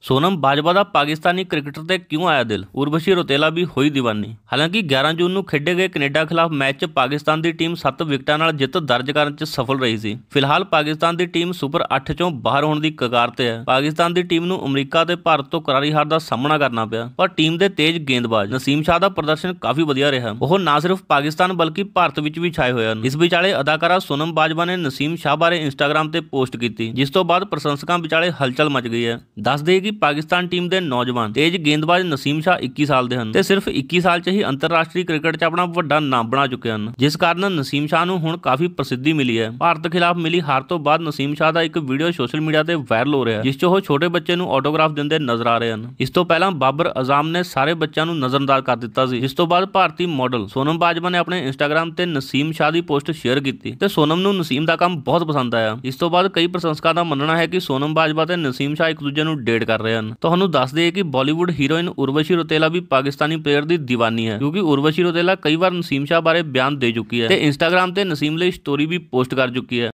सोनम बाजवा ਦਾ ਪਾਕਿਸਤਾਨੀ ਕ੍ਰਿਕਟਰ ਤੇ ਕਿਉਂ ਆਇਆ ਦਿਲ? ਉਰਵਸ਼ੀ ਰੌਤੇਲਾ ਵੀ ਹੋਈ ਦੀਵਾਨੀ। ਹਾਲਾਂਕਿ 11 ਜੂਨ ਨੂੰ ਖੇਡੇ ਗਏ ਕੈਨੇਡਾ ਖਿਲਾਫ ਮੈਚ 'ਚ ਪਾਕਿਸਤਾਨ ਦੀ ਟੀਮ 7 ਵਿਕਟਾਂ ਨਾਲ ਜਿੱਤ ਦਰਜ ਕਰਨ 'ਚ ਸਫਲ ਰਹੀ ਸੀ। ਫਿਲਹਾਲ ਪਾਕਿਸਤਾਨ ਦੀ ਟੀਮ ਸੁਪਰ 8 ਚੋਂ ਬਾਹਰ ਹੋਣ ਦੀ ਕਗਾਰ ਤੇ ਹੈ। ਪਾਕਿਸਤਾਨ ਦੀ ਟੀਮ ਨੂੰ ਅਮਰੀਕਾ ਤੇ ਭਾਰਤ ਤੋਂ ਕਰਾਰੀ ਹਾਰ ਦਾ ਸਾਹਮਣਾ ਕਰਨਾ ਪਿਆ, ਪਰ ਟੀਮ ਦੇ ਤੇਜ਼ ਗੇਂਦਬਾਜ਼ ਨਸੀਮ ਸ਼ਾਹ ਦਾ ਪ੍ਰਦਰਸ਼ਨ ਕਾਫੀ ਵਧੀਆ ਰਿਹਾ। ਉਹ ਨਾ ਸਿਰਫ ਪਾਕਿਸਤਾਨ ਬਲਕਿ ਭਾਰਤ ਵਿੱਚ ਵੀ ਛਾਏ ਹੋਏ ਹਨ। ਇਸ ਵਿਚਾਲੇ ਅਦਾਕਾਰਾ ਸੋਨਮ ਬਾਜਵਾ ਨੇ ਨਸੀਮ ਸ਼ਾਹ ਬਾਰੇ ਇੰਸਟਾਗ੍ਰਾਮ ਤੇ ਪੋਸਟ ਕੀਤੀ, ਜਿਸ ਤੋਂ ਬਾਅਦ ਪ੍ਰਸ਼ੰਸਕਾਂ ਵਿਚਾਲੇ ਹਲਚਲ ਮਚ ਗਈ ਹੈ। ਦੱਸ ਦੇਈਏ ਕਿ ਪਾਕਿਸਤਾਨ ਟੀਮ ਦੇ ਨੌਜਵਾਨ ਤੇਜ਼ ਗੇਂਦਬਾਜ਼ ਨਸੀਮ ਸ਼ਾਹ 21 ਸਾਲ ਦੇ ਹਨ ਤੇ ਸਿਰਫ 21 ਸਾਲ 'ਚ ਹੀ ਅੰਤਰਰਾਸ਼ਟਰੀ ਕ੍ਰਿਕਟ 'ਚ ਆਪਣਾ ਵੱਡਾ ਨਾਮ ਬਣਾ ਚੁੱਕੇ ਹਨ, ਜਿਸ ਕਾਰਨ ਨਸੀਮ ਸ਼ਾਹ ਨੂੰ ਹੁਣ ਕਾਫੀ ਪ੍ਰਸਿੱਧੀ ਮਿਲੀ ਹੈ। ਭਾਰਤ ਖਿਲਾਫ ਮਿਲੀ ਹਾਰ ਤੋਂ ਬਾਅਦ ਨਸੀਮ ਸ਼ਾਹ ਦਾ ਇੱਕ ਵੀਡੀਓ ਸੋਸ਼ਲ ਮੀਡੀਆ ਤੇ ਵਾਇਰਲ ਹੋ ਰਿਹਾ ਹੈ, ਜਿਸ 'ਚ ਉਹ ਛੋਟੇ ਬੱਚੇ ਨੂੰ ਆਟੋਗ੍ਰਾਫ ਦਿੰਦੇ ਨਜ਼ਰ ਆ ਰਹੇ ਹਨ। ਇਸ ਤੋਂ ਪਹਿਲਾਂ ਬਾਬਰ ਆਜ਼ਮ ਨੇ ਸਾਰੇ ਬੱਚਿਆਂ ਨੂੰ ਨਜ਼ਰਅੰਦਾਜ਼ ਕਰ ਦਿੱਤਾ ਸੀ, ਜਿਸ ਤੋਂ ਬਾਅਦ ਭਾਰਤੀ ਮਾਡਲ ਸੋਨਮ ਬਾਜਵਾ ਨੇ ਆਪਣੇ ਇੰਸਟਾਗ੍ਰਾਮ ਤੇ ਨਸੀਮ ਸ਼ਾਹ ਦੀ ਪੋਸਟ ਸ਼ੇਅਰ ਕੀਤੀ ਤੇ ਸੋਨਮ ਨੂੰ ਨਸੀਮ ਦਾ ਕੰਮ ਬਹੁਤ ਪਸੰਦ ਆਇਆ। ਇਸ ਤੋਂ ਬਾਅਦ ਕਈ ਪ੍ਰਸ਼ੰਸਕਾਂ ਦਾ ਮੰਨਣਾ ਹੈ ਕਿ ਸੋਨਮ ਬਾਜਵਾ ਤੇ ਨਸੀਮ ਸ਼ਾਹ ਇੱਕ ਦੂਜੇ ਨੂੰ ਡੇਟ ਕਰ ਰਹੇ ਹਨ। ਤੁਹਾਨੂੰ ਦੱਸ ਦਈਏ ਕਿ ਬਾਲੀਵੁੱਡ ਹੀਰੋਇਨ ਉਰਵਸ਼ੀ ਰੌਤੇਲਾ ਵੀ ਪਾਕਿਸਤਾਨੀ ਪਲੇਅਰ ਦੀ ਦੀਵਾਨੀ ਹੈ, ਕਿਉਂਕਿ ਉਰਵਸ਼ੀ ਰੌਤੇਲਾ ਕਈ ਵਾਰ ਨਸੀਮ ਸ਼ਾਹ ਬਾਰੇ ਬਿਆਨ ਦੇ ਚੁੱਕੀ ਹੈ ਤੇ ਇੰਸਟਾਗ੍ਰਾਮ ਤੇ ਨਸੀਮ ਲਈ ਸਟੋਰੀ ਵੀ ਪੋਸਟ ਕਰ ਚੁੱਕੀ ਹੈ।